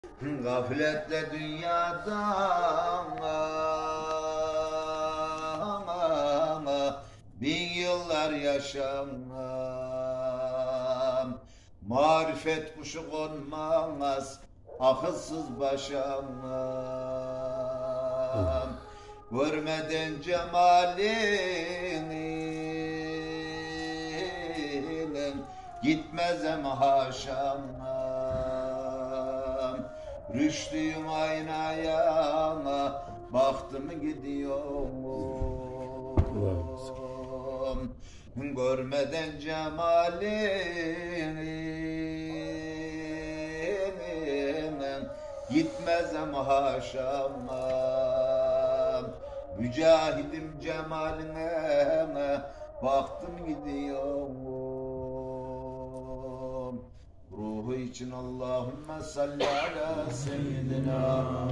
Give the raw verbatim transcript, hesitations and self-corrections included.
Gafletle dünyadan bin yıllar yaşamam. Marifet kuşu konmaz akılsız başamam. Görmeden cemalini gitmezem haşam. Rüştüyüm aynaya baktım gidiyorum. Görmeden cemalini gitmezem haşam. Mücahidim cemaline baktım gidiyorum. Ruhu için Allahümme salli ala seyyidina